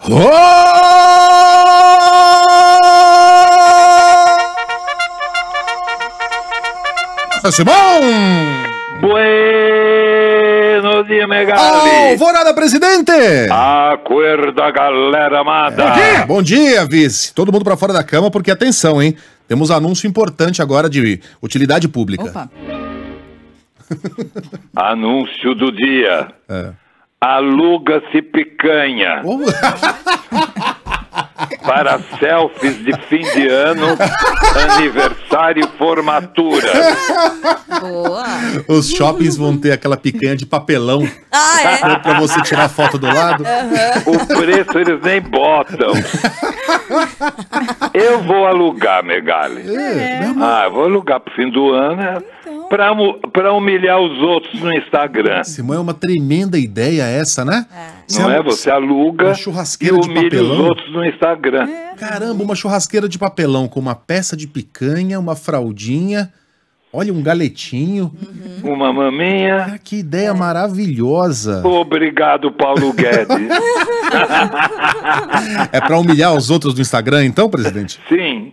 Simão! Buenos dias, Megali! Alvorada, presidente! Acorda, galera amada! Bom dia, vice! Todo mundo pra fora da cama, porque atenção, hein? Temos anúncio importante agora de utilidade pública. Opa! Anúncio do dia. Aluga-se picanha. Para selfies de fim de ano, aniversário e formatura. Boa! Os shoppings vão ter aquela picanha de papelão. Pra você tirar foto do lado. O preço eles nem botam. Eu vou alugar, Megali. Eu vou alugar pro fim do ano, pra humilhar os outros no Instagram. Simão, é uma tremenda ideia essa, né? Não é? Você aluga e humilha os outros no Instagram. Caramba, uma churrasqueira de papelão com uma peça de picanha, uma fraldinha, olha, um galetinho. Uma maminha. Que ideia maravilhosa. Obrigado, Paulo Guedes. É pra humilhar os outros no Instagram, então, presidente? Sim.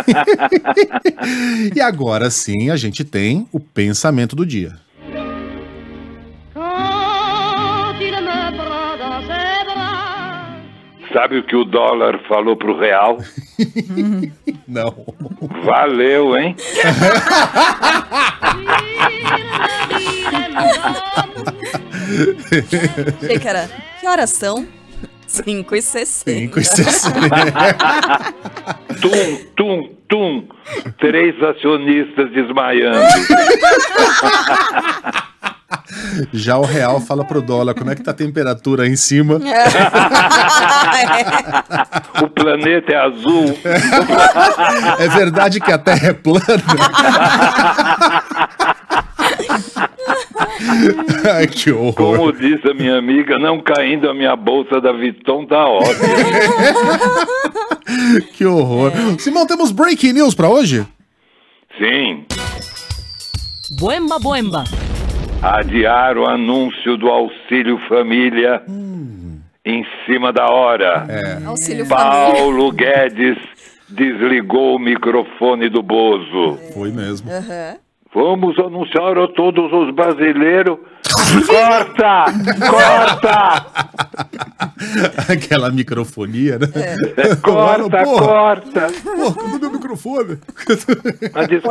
E agora sim, a gente tem o pensamento do dia. Sabe o que o dólar falou pro real? Não. Valeu, hein? Achei que era... Que horas são? 5h60. 5h60. Tum. 3 acionistas desmaiando. Já o real fala pro dólar, como é que tá a temperatura aí em cima? O planeta é azul. É verdade que a Terra é plana? Ai, que horror. Como disse a minha amiga, não caindo a minha bolsa da Vuitton tá ótimo. Que horror. Simão, temos breaking news pra hoje? Sim. Boemba. Adiar o anúncio do Auxílio Família em cima da hora. Auxílio Família. Paulo Guedes desligou o microfone do Bozo. Foi mesmo. Vamos anunciar a todos os brasileiros. Corta! Aquela microfonia, né? Corta! Pô, cadê meu microfone? Mas diz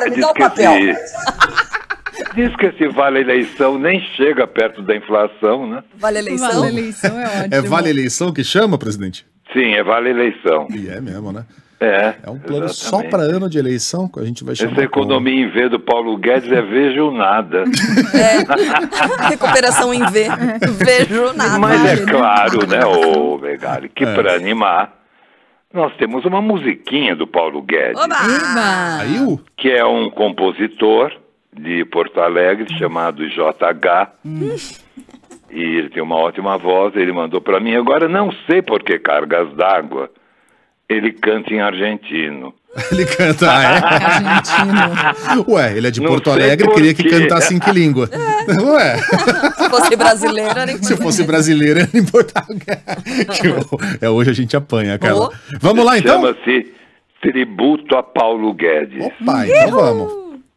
que esse vale eleição nem chega perto da inflação, né? Vale eleição? Vale eleição é ótimo. É vale eleição que chama, presidente? Sim, é vale eleição. E é mesmo, né? É um plano exatamente. só para ano de eleição que a gente vai chamar. Essa economia em V do Paulo Guedes é vejo nada. Recuperação em V. Vejo nada. Mas é claro, né, ô Megali, que para animar, nós temos uma musiquinha do Paulo Guedes. Saiu? Que é um compositor de Porto Alegre chamado JH. E ele tem uma ótima voz, ele mandou para mim. Agora não sei por que Cargas d'Água ele canta em argentino. Ele canta, Argentino. Ué, ele é de Não Porto sei Alegre, por queria que quê. cantasse em que língua? Ué, Se fosse brasileira, nem se fosse brasileiro, era em Porto Alegre. Hoje a gente apanha, cara. Vamos lá, então? Chama-se Tributo a Paulo Guedes. Opa, então vamos.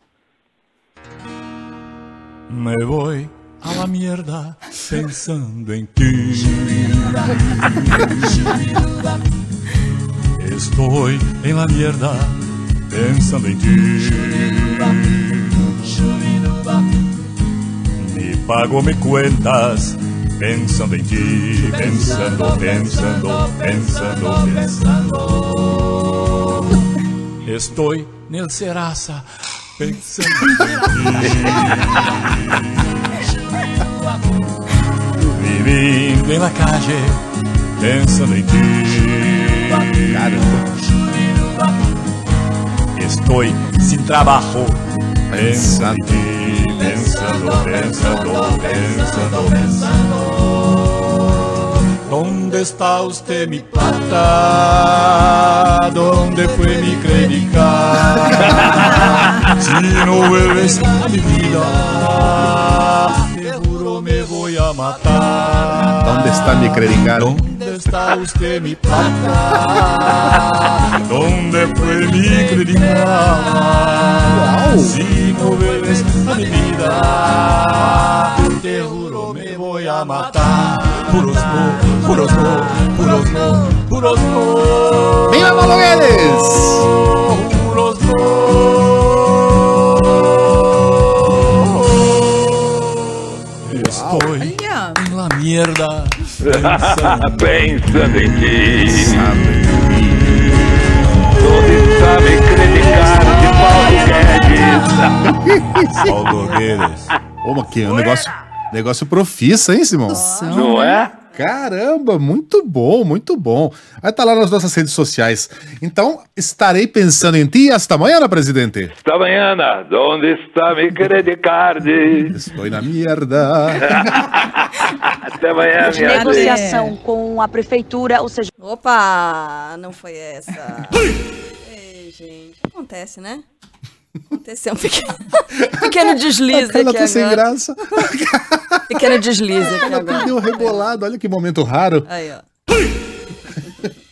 Me voy a la mierda pensando en ti. Estoy en la mierda pensando en ti. Ni pago mis cuentas pensando en ti. Pensando. Estoy en el Serasa pensando en ti. Viviendo en la calle pensando en ti. Estoy sin trabajo pensando en ti. Pensando. ¿Dónde está usted, mi plata? ¿Dónde fue mi credit card? Si no vuelves a mi vida, seguro me voy a matar. ¿Dónde está mi credit card? ¿Dónde ¿Dónde está usted, mi plata? ¿Dónde fue mi credicar? Si no vuelves a mi vida, te juro me voy a matar. Puros no, puros no, puros no, puros no. ¡Viva Paulo Guedes! Puros no. Estoy Olha. en la mierda. Pensando em ti. Onde está me credicar de Paulo Guedes? Paulo Guedes. Ô, mas que negócio profissa, hein, Simão? Não é? Caramba, muito bom, muito bom. Vai estar lá nas nossas redes sociais. Então, estarei pensando em ti esta manhã, presidente. Esta manhã, onde está me credicar de... Estou na merda. Até amanhã, minha gente. Negociação com a prefeitura, ou seja... Opa, não foi essa. Ei, gente, acontece, né? Aconteceu um pequeno deslize Ela aqui tá sem agora. graça. Pequeno deslize aqui Ela agora. deu rebolado, olha que momento raro. Aí, ó.